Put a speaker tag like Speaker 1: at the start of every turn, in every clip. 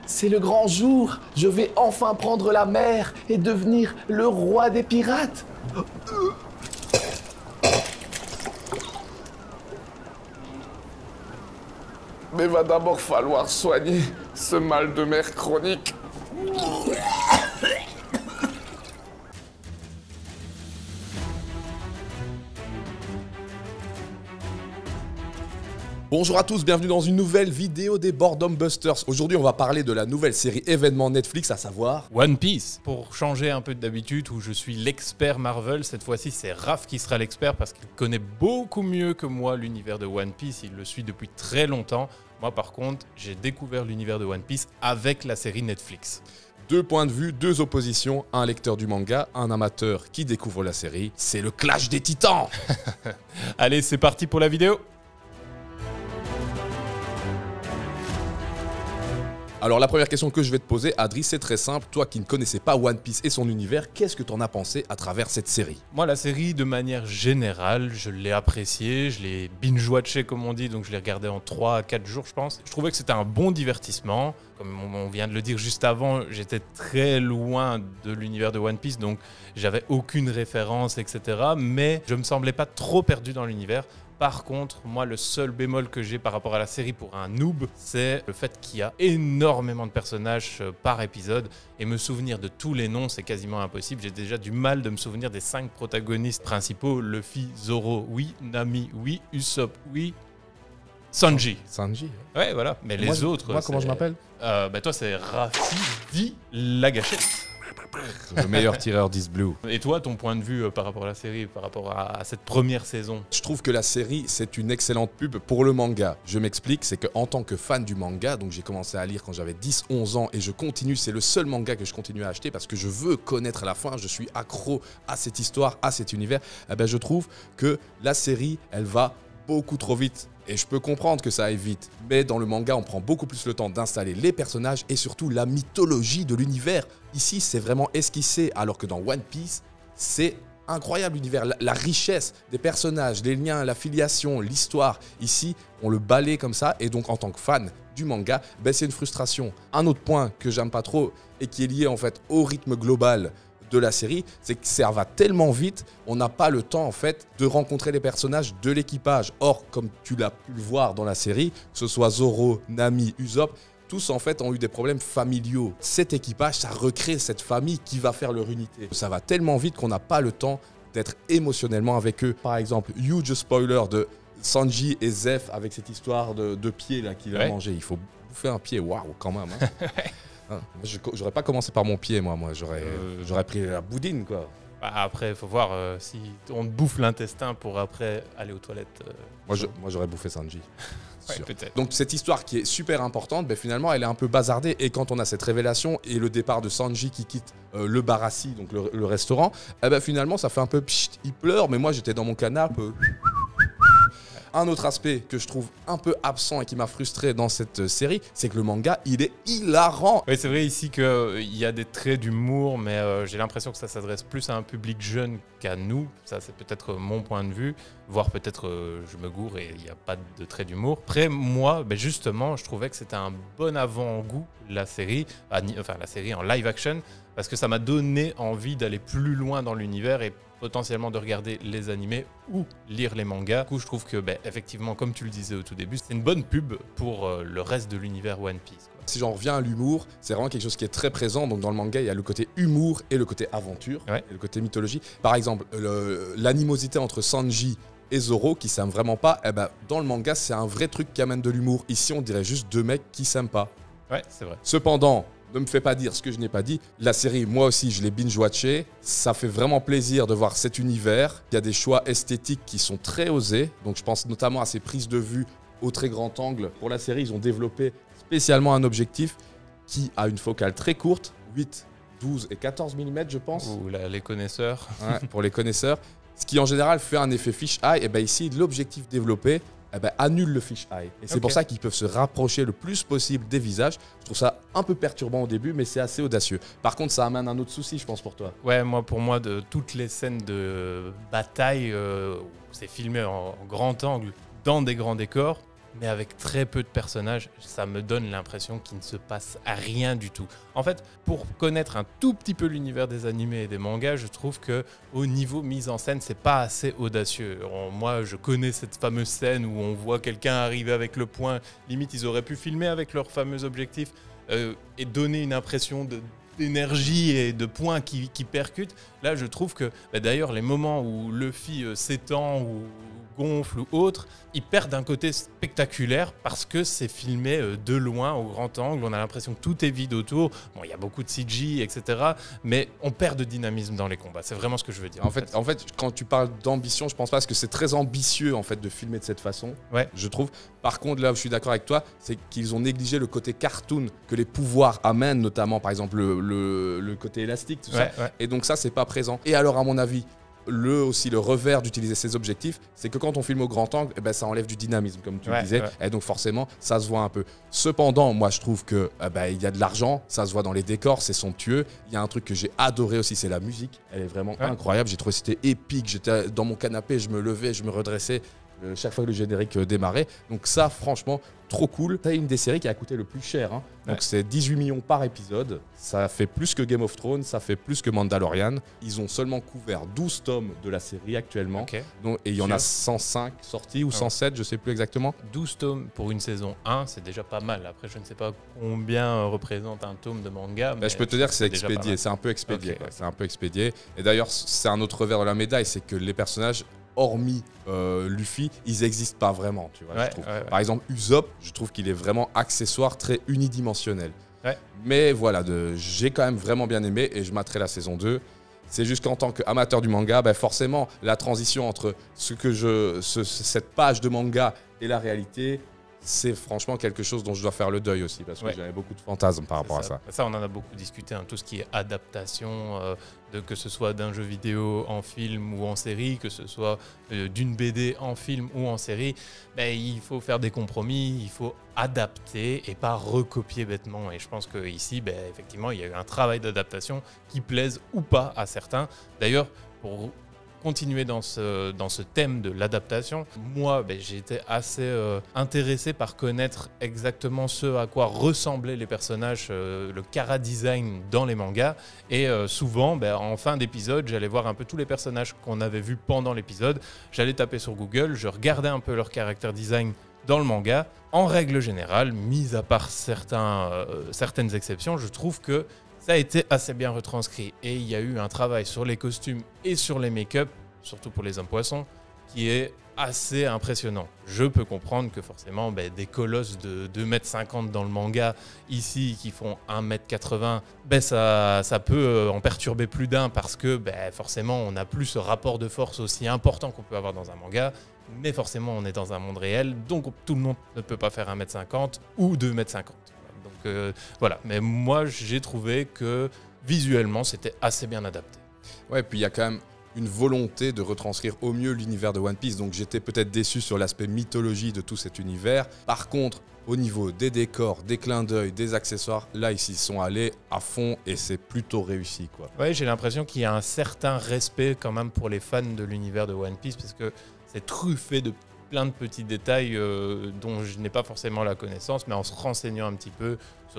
Speaker 1: c'est le grand jour. Je vais enfin prendre la mer et devenir le roi des pirates. Mais va d'abord falloir soigner ce mal de mer chronique.
Speaker 2: Bonjour à tous, bienvenue dans une nouvelle vidéo des Boredom Busters. Aujourd'hui, on va parler de la nouvelle série événement Netflix, à savoir
Speaker 3: One Piece. Pour changer un peu d'habitude, où je suis l'expert Marvel, cette fois-ci c'est Raph qui sera l'expert parce qu'il connaît beaucoup mieux que moi l'univers de One Piece. Il le suit depuis très longtemps. Moi par contre, j'ai découvert l'univers de One Piece avec la série Netflix.
Speaker 2: deux points de vue, deux oppositions, un lecteur du manga, un amateur qui découvre la série. C'est le clash des titans.
Speaker 3: Allez, c'est parti pour la vidéo.
Speaker 2: Alors la première question que je vais te poser, Adri, c'est très simple. Toi qui ne connaissais pas One Piece et son univers, qu'est-ce que tu en as pensé à travers cette série?
Speaker 3: Moi, la série, de manière générale, je l'ai appréciée, je l'ai binge-watché comme on dit, donc je l'ai regardé en 3 à 4 jours, je pense. Je trouvais que c'était un bon divertissement. Comme on vient de le dire juste avant, j'étais très loin de l'univers de One Piece, donc j'avais aucune référence, etc. Mais je me semblais pas trop perdu dans l'univers. Par contre, moi, le seul bémol que j'ai par rapport à la série pour un noob, c'est le fait qu'il y a énormément de personnages par épisode. Et me souvenir de tous les noms, c'est quasiment impossible. J'ai déjà du mal de me souvenir des 5 protagonistes principaux. Luffy, Zoro, oui. Nami, oui. Usopp, oui. Sanji.
Speaker 2: Sanji.
Speaker 3: Ouais, voilà. Mais les autres...
Speaker 2: Moi, comment je m'appelle?
Speaker 3: Toi, c'est Raffi dit la gâchette.
Speaker 2: Le meilleur tireur d'East Blue.
Speaker 3: Et toi, ton point de vue par rapport à la série, par rapport à cette première saison?
Speaker 2: Je trouve que la série, c'est une excellente pub pour le manga. Je m'explique, c'est qu'en tant que fan du manga, donc j'ai commencé à lire quand j'avais 10-11 ans et je continue, c'est le seul manga que je continue à acheter parce que je veux connaître la fin, je suis accro à cette histoire, à cet univers. Eh ben, je trouve que la série, elle va beaucoup trop vite. Et je peux comprendre que ça aille vite, mais dans le manga, on prend beaucoup plus le temps d'installer les personnages et surtout la mythologie de l'univers. Ici, c'est vraiment esquissé, alors que dans One Piece, c'est incroyable l'univers, la richesse des personnages, les liens, la filiation, l'histoire. Ici, on le balaye comme ça, et donc en tant que fan du manga, ben, c'est une frustration. Un autre point que j'aime pas trop et qui est lié en fait au rythme global de la série, c'est que ça va tellement vite, on n'a pas le temps en fait de rencontrer les personnages de l'équipage. Or, comme tu l'as pu le voir dans la série, que ce soit Zoro, Nami, Usopp, tous en fait ont eu des problèmes familiaux. Cet équipage, ça recrée cette famille qui va faire leur unité. Ça va tellement vite qu'on n'a pas le temps d'être émotionnellement avec eux. Par exemple, huge spoiler de Sanji et Zeph avec cette histoire de pied là qu'il a mangé. Il faut bouffer un pied, waouh quand même. Hein. J'aurais pas commencé par mon pied, moi j'aurais pris la boudine, quoi.
Speaker 3: Après, il faut voir si on te bouffe l'intestin pour après aller aux toilettes.
Speaker 2: Moi, j'aurais bouffé Sanji.
Speaker 3: Ouais, peut-être.
Speaker 2: Donc cette histoire qui est super importante, ben, finalement, elle est un peu bazardée. Et quand on a cette révélation et le départ de Sanji qui quitte le Barassi, donc le restaurant, eh ben, finalement, ça fait un peu pchit, il pleure, mais moi, j'étais dans mon canapé. Un autre aspect que je trouve un peu absent et qui m'a frustré dans cette série, c'est que le manga, il est hilarant.
Speaker 3: Oui, c'est vrai ici qu'il y a des traits d'humour, mais j'ai l'impression que ça s'adresse plus à un public jeune qu'à nous. Ça, c'est peut-être mon point de vue, voire peut-être je me gourre et il n'y a pas de traits d'humour. Après, moi, ben justement, je trouvais que c'était un bon avant-goût, la série en live action, parce que ça m'a donné envie d'aller plus loin dans l'univers et potentiellement de regarder les animés ou lire les mangas. Du coup, je trouve que, effectivement, comme tu le disais au tout début, c'est une bonne pub pour le reste de l'univers One Piece, quoi.
Speaker 2: Si j'en reviens à l'humour, c'est vraiment quelque chose qui est très présent. Donc dans le manga, il y a le côté humour et le côté aventure, et le côté mythologie. Par exemple, l'animosité entre Sanji et Zoro qui s'aiment vraiment pas, eh ben, dans le manga, c'est un vrai truc qui amène de l'humour. Ici, on dirait juste deux mecs qui s'aiment pas.
Speaker 3: Ouais, c'est vrai.
Speaker 2: Cependant, ne me fais pas dire ce que je n'ai pas dit. La série, moi aussi, je l'ai binge-watché. Ça fait vraiment plaisir de voir cet univers. Il y a des choix esthétiques qui sont très osés. Donc, je pense notamment à ces prises de vue au très grand angle. Pour la série, ils ont développé spécialement un objectif qui a une focale très courte, 8, 12 et 14 mm, je pense.
Speaker 3: Ouh, les connaisseurs.
Speaker 2: Ouais, pour les connaisseurs. Ce qui, en général, fait un effet fish-eye. Et bien ici, l'objectif développé annule le fish-eye. Et c'est pour ça qu'ils peuvent se rapprocher le plus possible des visages. Je trouve ça un peu perturbant au début, mais c'est assez audacieux. Par contre, ça amène un autre souci, je pense, pour toi.
Speaker 3: Ouais, pour moi, de toutes les scènes de bataille, où c'est filmé en grand angle, dans des grands décors, mais avec très peu de personnages, ça me donne l'impression qu'il ne se passe rien du tout. En fait, pour connaître un tout petit peu l'univers des animés et des mangas, je trouve que au niveau mise en scène, c'est pas assez audacieux. Moi, je connais cette fameuse scène où on voit quelqu'un arriver avec le poing. Limite, ils auraient pu filmer avec leur fameux objectif et donner une impression d'énergie et de points qui percutent. Là, je trouve que, d'ailleurs, les moments où Luffy s'étend ou gonfle ou autre, ils perdent un côté spectaculaire parce que c'est filmé de loin, au grand angle. On a l'impression que tout est vide autour. Bon, il y a beaucoup de CG, etc. Mais on perd de dynamisme dans les combats. C'est vraiment ce que je veux dire.
Speaker 2: En fait, quand tu parles d'ambition, je pense pas parce que c'est très ambitieux en fait de filmer de cette façon.
Speaker 3: Ouais.
Speaker 2: Je trouve. Par contre, là où je suis d'accord avec toi, c'est qu'ils ont négligé le côté cartoon que les pouvoirs amènent, notamment par exemple le côté élastique, tout ça.
Speaker 3: Ouais.
Speaker 2: Et donc ça, c'est pas présent. Et alors, à mon avis, le revers d'utiliser ces objectifs, c'est que quand on filme au grand angle, ça enlève du dynamisme, comme tu le disais.
Speaker 3: Ouais.
Speaker 2: Et donc forcément, ça se voit un peu. Cependant, moi, je trouve que il y a de l'argent, ça se voit dans les décors, c'est somptueux. Il y a un truc que j'ai adoré aussi, c'est la musique. Elle est vraiment incroyable. J'ai trouvé que c'était épique. J'étais dans mon canapé, je me levais, je me redressais. Chaque fois que le générique démarrait. Donc ça, franchement, trop cool. C'est une des séries qui a coûté le plus cher. Hein. Donc c'est 18 millions par épisode. Ça fait plus que Game of Thrones, ça fait plus que Mandalorian. Ils ont seulement couvert 12 tomes de la série actuellement.
Speaker 3: Okay.
Speaker 2: Donc, et il y en a 105 sortis ou 107, je sais plus exactement.
Speaker 3: 12 tomes pour une saison 1, c'est déjà pas mal. Après, je ne sais pas combien représente un tome de manga. Mais
Speaker 2: je peux te dire que c'est expédié. C'est un peu expédié.
Speaker 3: Okay.
Speaker 2: C'est un peu expédié. Et d'ailleurs, c'est un autre revers de la médaille, c'est que les personnages, hormis Luffy, ils n'existent pas vraiment, tu vois, je trouve. Par exemple, Usopp, je trouve qu'il est vraiment accessoire, très unidimensionnel. Mais voilà, j'ai quand même vraiment bien aimé et je materai la saison 2. C'est juste qu'en tant qu'amateur du manga, forcément, la transition entre cette page de manga et la réalité, c'est franchement quelque chose dont je dois faire le deuil aussi, parce que j'avais beaucoup de fantasmes par rapport à ça.
Speaker 3: Ça, on en a beaucoup discuté, tout ce qui est adaptation, que ce soit d'un jeu vidéo en film ou en série, que ce soit d'une BD en film ou en série, il faut faire des compromis, il faut adapter et pas recopier bêtement. Et je pense qu'ici, effectivement, il y a eu un travail d'adaptation qui plaise ou pas à certains. D'ailleurs, pour continuer dans ce thème de l'adaptation, moi j'ai été assez intéressé par connaître exactement ce à quoi ressemblaient les personnages, le chara-design dans les mangas, et souvent en fin d'épisode j'allais voir un peu tous les personnages qu'on avait vus pendant l'épisode, j'allais taper sur Google, je regardais un peu leur character design dans le manga. En règle générale, mis à part certaines exceptions, je trouve que ça a été assez bien retranscrit et il y a eu un travail sur les costumes et sur les make-up, surtout pour les hommes poissons, qui est assez impressionnant. Je peux comprendre que forcément des colosses de 2,50 m dans le manga, ici qui font 1,80 m, ça peut en perturber plus d'un parce que forcément on n'a plus ce rapport de force aussi important qu'on peut avoir dans un manga. Mais forcément on est dans un monde réel, donc tout le monde ne peut pas faire 1,50 m ou 2,50 m. Voilà, mais moi j'ai trouvé que visuellement c'était assez bien adapté.
Speaker 2: Ouais, puis il y a quand même une volonté de retranscrire au mieux l'univers de One Piece, donc j'étais peut-être déçu sur l'aspect mythologie de tout cet univers. Par contre, au niveau des décors, des clins d'œil, des accessoires, là ils s'y sont allés à fond et c'est plutôt réussi, quoi.
Speaker 3: Ouais, j'ai l'impression qu'il y a un certain respect quand même pour les fans de l'univers de One Piece, parce que c'est truffé de plein de petits détails dont je n'ai pas forcément la connaissance, mais en se renseignant un petit peu sur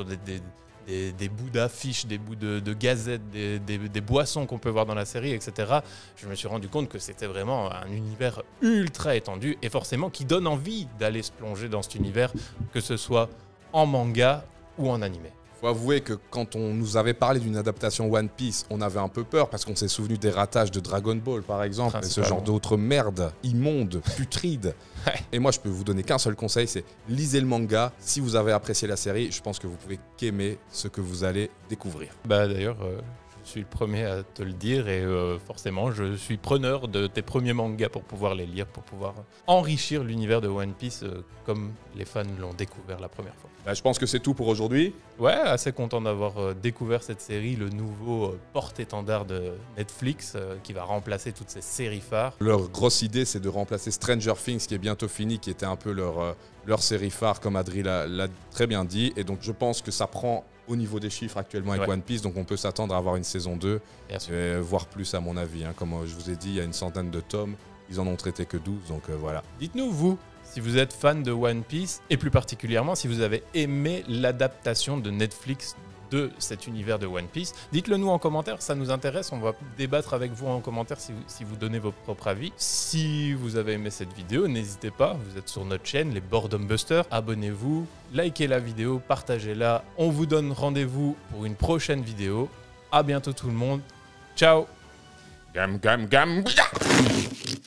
Speaker 3: des bouts d'affiches, des bouts de gazettes, des boissons qu'on peut voir dans la série, etc. Je me suis rendu compte que c'était vraiment un univers ultra étendu et forcément qui donne envie d'aller se plonger dans cet univers, que ce soit en manga ou en animé.
Speaker 2: Faut avouer que quand on nous avait parlé d'une adaptation One Piece, on avait un peu peur parce qu'on s'est souvenu des ratages de Dragon Ball par exemple, et ce genre d'autres merdes immondes, putrides. Et moi je peux vous donner qu'un seul conseil, c'est lisez le manga. Si vous avez apprécié la série, je pense que vous pouvez qu'aimer ce que vous allez découvrir.
Speaker 3: D'ailleurs, je suis le premier à te le dire et forcément je suis preneur de tes premiers mangas pour pouvoir les lire, pour pouvoir enrichir l'univers de One Piece comme les fans l'ont découvert la première fois.
Speaker 2: Je pense que c'est tout pour aujourd'hui.
Speaker 3: Ouais, assez content d'avoir découvert cette série, le nouveau porte-étendard de Netflix qui va remplacer toutes ces séries phares.
Speaker 2: Leur grosse idée, c'est de remplacer Stranger Things, qui est bientôt fini, qui était un peu leur série phare, comme Adri l'a très bien dit. Et donc, je pense que ça prend au niveau des chiffres actuellement avec One Piece. Donc, on peut s'attendre à avoir une saison 2, voire plus à mon avis. Comme je vous ai dit, il y a une centaine de tomes. Ils en ont traité que 12, donc voilà.
Speaker 3: Dites-nous, vous, Si vous êtes fan de One Piece, et plus particulièrement si vous avez aimé l'adaptation de Netflix de cet univers de One Piece, dites-le nous en commentaire, ça nous intéresse, on va débattre avec vous en commentaire si vous donnez votre propre avis. Si vous avez aimé cette vidéo, n'hésitez pas, vous êtes sur notre chaîne, les Boredom Busters, abonnez-vous, likez la vidéo, partagez-la, on vous donne rendez-vous pour une prochaine vidéo. À bientôt tout le monde, ciao.
Speaker 2: Gam, gam, gam.